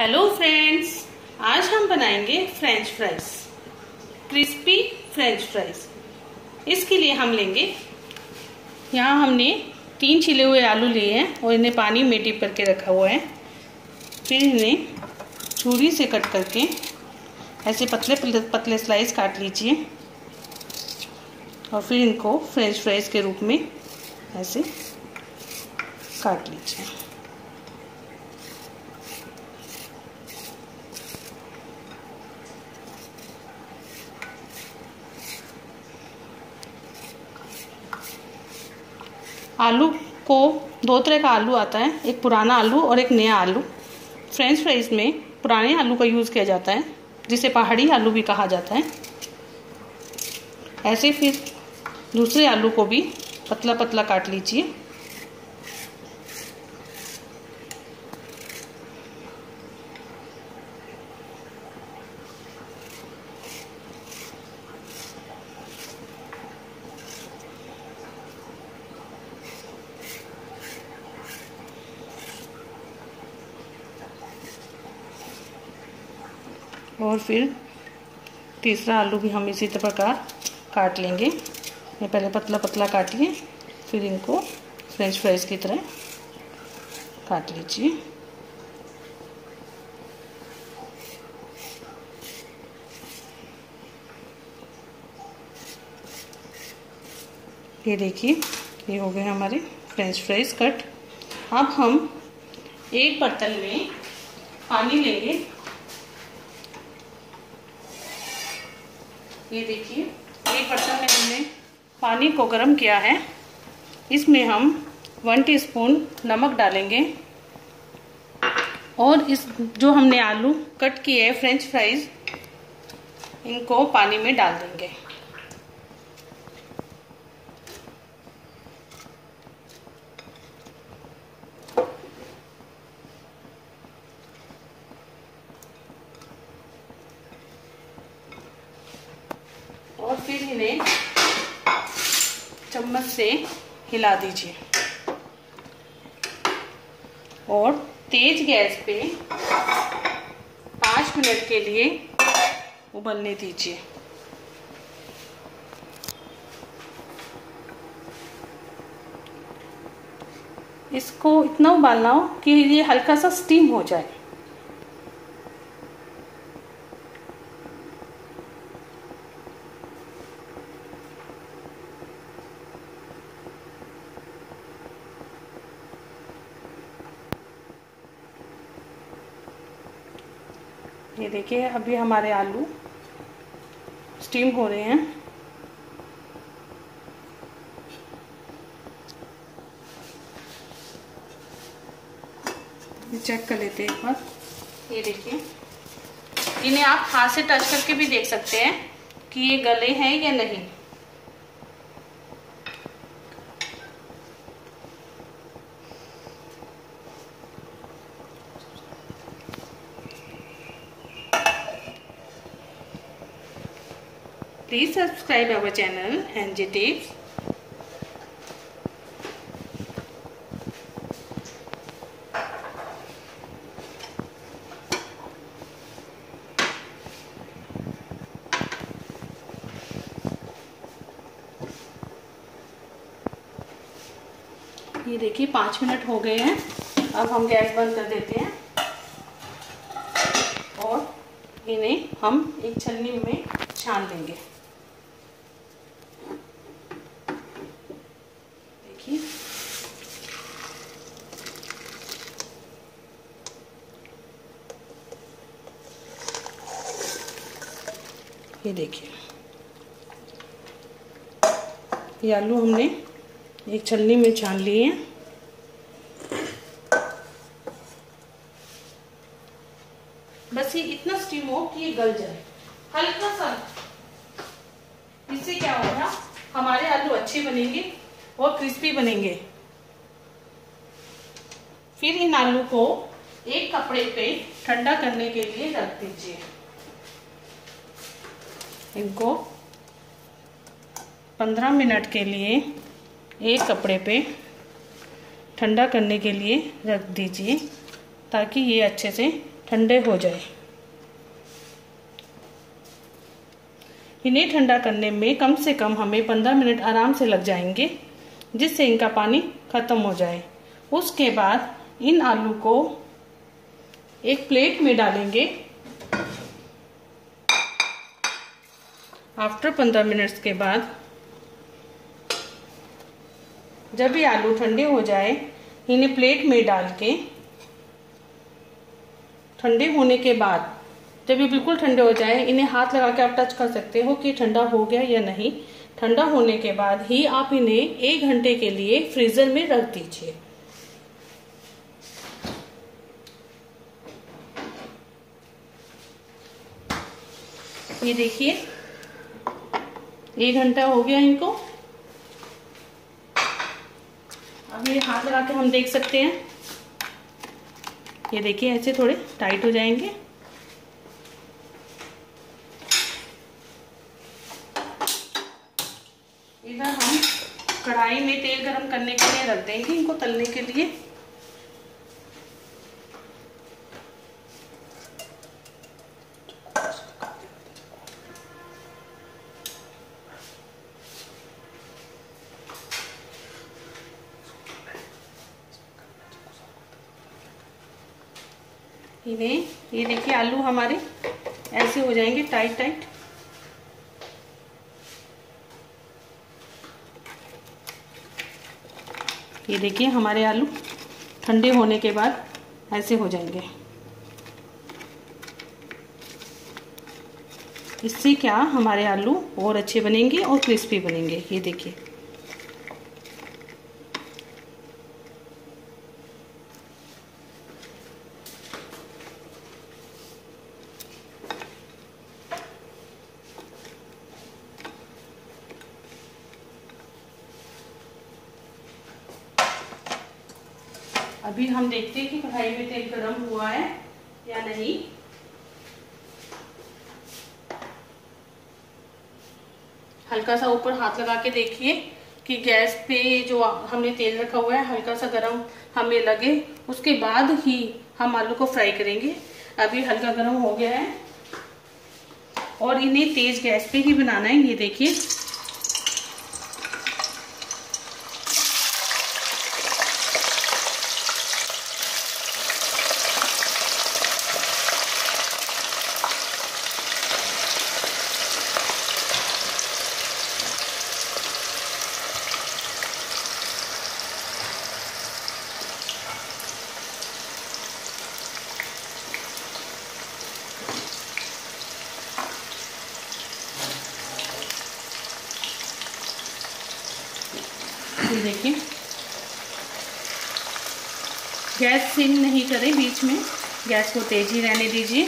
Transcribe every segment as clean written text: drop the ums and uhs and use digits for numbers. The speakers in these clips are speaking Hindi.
हेलो फ्रेंड्स, आज हम बनाएंगे French fries, crispy French fries. इसके लिए हम लेंगे, यहाँ हमने 3 छिले हुए आलू लिए हैं और इन्हें पानी में डिप करके रखा हुआ है। फिर इन्हें छुरी से कट करके ऐसे पतले पतले स्लाइस काट लीजिए और फिर इनको फ्रेंच फ्राइज के रूप में ऐसे काट लीजिए। आलू को 2 तरह का आलू आता है, एक पुराना आलू और एक नया आलू। फ्रेंच फ्राइज में पुराने आलू का यूज़ किया जाता है, जिसे पहाड़ी आलू भी कहा जाता है। ऐसे फिर दूसरे आलू को भी पतला पतला काट लीजिए। और फिर तीसरा आलू भी हम इसी प्रकार काट लेंगे। ये पहले पतला पतला काटिए, फिर इनको फ्रेंच फ्राइज की तरह काट लीजिए। ये देखिए, ये हो गए हमारे फ्रेंच फ्राइज कट। अब हम एक बर्तन में पानी लेंगे। ये देखिए, एक बर्तन में हमने पानी को गर्म किया है। इसमें हम 1 टीस्पून नमक डालेंगे और इस जो हमने आलू कट किए हैं फ्रेंच फ्राइज, इनको पानी में डाल देंगे। और फिर इन्हें चम्मच से हिला दीजिए और तेज गैस पे 5 मिनट के लिए उबलने दीजिए। इसको इतना उबालना हो कि ये हल्का सा स्टीम हो जाए। ये देखिए, अभी हमारे आलू स्टीम हो रहे हैं। ये चेक कर लेते हैं एक बार। ये देखिए, इन्हें आप हाथ से टच करके भी देख सकते हैं कि ये गले हैं या नहीं। Please subscribe our channel NJ Tips. ये देखिए, 5 मिनट हो गए हैं। अब हम गैस बंद कर देते हैं और इन्हें हम एक छलनी में छान देंगे। ये देखिए, ये आलू हमने एक छलनी में छान लिए हैं। बस ये इतना स्टीम हो कि ये गल जाए हल्का सा। इससे क्या होगा, हमारे आलू अच्छे बनेंगे और क्रिस्पी बनेंगे। फिर इन आलू को एक कपड़े पे ठंडा करने के लिए रख दीजिए। इनको 15 मिनट के लिए एक कपड़े पे ठंडा करने के लिए रख दीजिए, ताकि ये अच्छे से ठंडे हो जाए। इन्हें ठंडा करने में कम से कम हमें 15 मिनट आराम से लग जाएंगे, जिससे इनका पानी खत्म हो जाए। उसके बाद इन आलू को एक प्लेट में डालेंगे। आफ्टर 15 मिनट्स के बाद जब ये आलू ठंडे हो जाए, इन्हें प्लेट में डाल के ठंडे होने के बाद जब ये बिल्कुल ठंडे हो जाए, इन्हें हाथ लगा के आप टच कर सकते हो कि ठंडा हो गया या नहीं। ठंडा होने के बाद ही आप इन्हें 1 घंटे के लिए फ्रीजर में रख दीजिए। ये देखिए 1 घंटा हो गया इनको। अब ये हाथ लगा के हम देख सकते हैं। ये देखिए ऐसे थोड़े टाइट हो जाएंगे। इधर हम कढ़ाई में तेल गरम करने के लिए रख देंगे इनको तलने के लिए। इन्हें ये देखिए आलू हमारे ऐसे हो जाएंगे टाइट टाइट। ये देखिए हमारे आलू ठंडे होने के बाद ऐसे हो जाएंगे। इससे क्या हमारे आलू और अच्छे बनेंगे और क्रिस्पी बनेंगे। ये देखिए अभी हम देखते हैं कि कढ़ाई में तेल गरम हुआ है या नहीं। हल्का सा ऊपर हाथ लगा के देखिए कि गैस पे जो हमने तेल रखा हुआ है हल्का सा गरम हमें लगे, उसके बाद ही हम आलू को फ्राई करेंगे। अभी हल्का गरम हो गया है और इन्हें तेज गैस पे ही बनाना है। ये देखिए देखिए गैस सिम नहीं करें, बीच में गैस को तेज ही रहने दीजिए।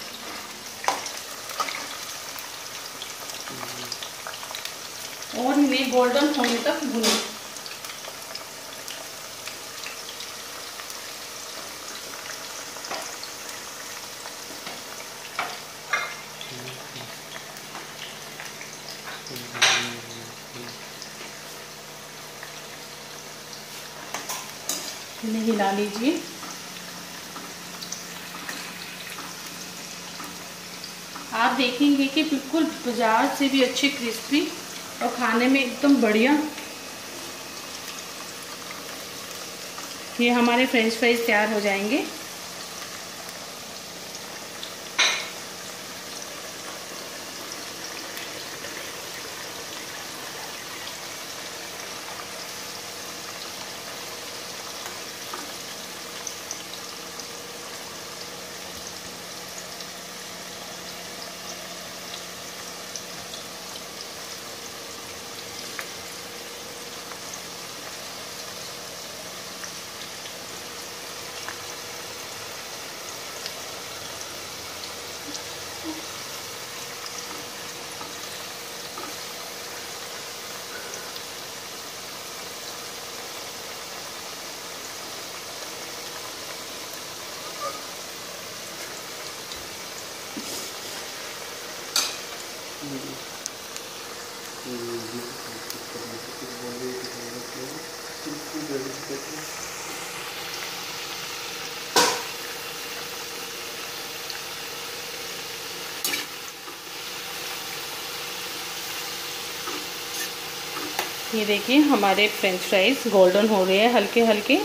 और इन्हें गोल्डन होने तक भूनें। इन्हें हिला लीजिए। आप देखेंगे कि बिल्कुल बाजार से भी अच्छे क्रिस्पी और खाने में एकदम बढ़िया ये हमारे फ्रेंच फ्राइज तैयार हो जाएंगे। ये देखिए हमारे फ्रेंच फ्राइज गोल्डन हो रहे हैं हल्के हल्के।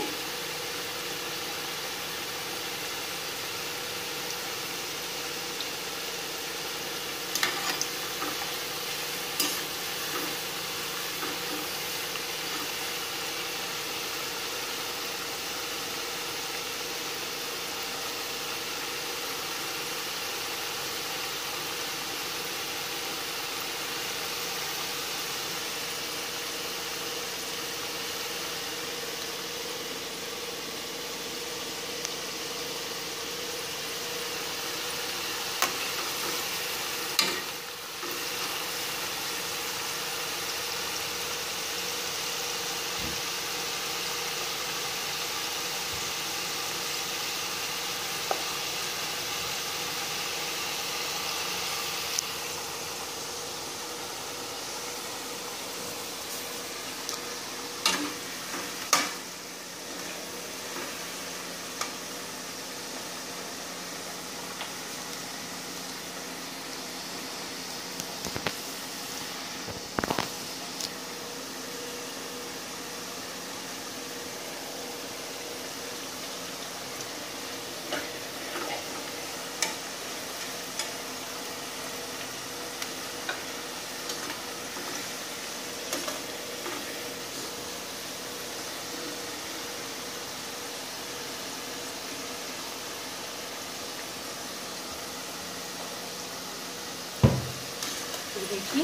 देखिए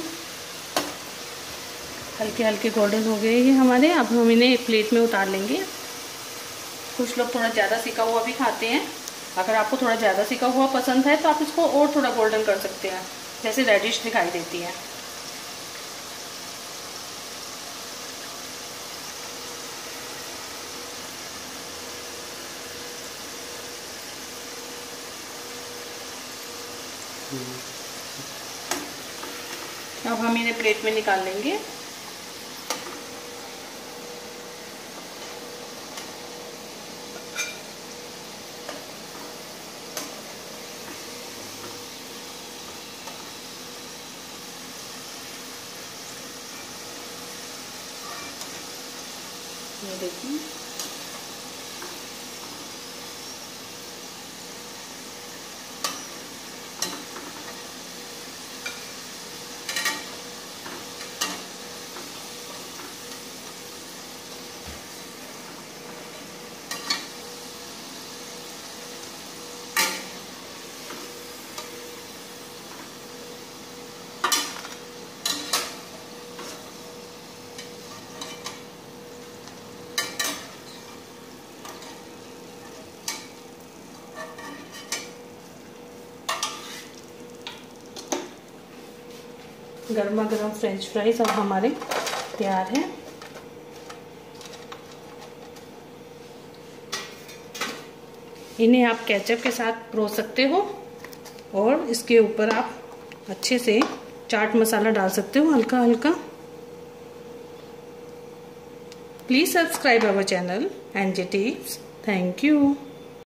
हल्के हल्के गोल्डन हो गए ये हमारे। अब हम इन्हें एक प्लेट में उतार लेंगे। कुछ लोग थोड़ा ज़्यादा सिका हुआ भी खाते हैं। अगर आपको थोड़ा ज़्यादा सिका हुआ पसंद है तो आप इसको और थोड़ा गोल्डन कर सकते हैं, जैसे रेडिश दिखाई देती है। अब हम इन्हें प्लेट में निकाल लेंगे। ये देखिए गर्मा गर्म फ्रेंच फ्राइज अब हमारे तैयार हैं। इन्हें आप केचप के साथ परोस सकते हो और इसके ऊपर आप अच्छे से चाट मसाला डाल सकते हो हल्का हल्का। Please subscribe our channel NJ tips. Thank you.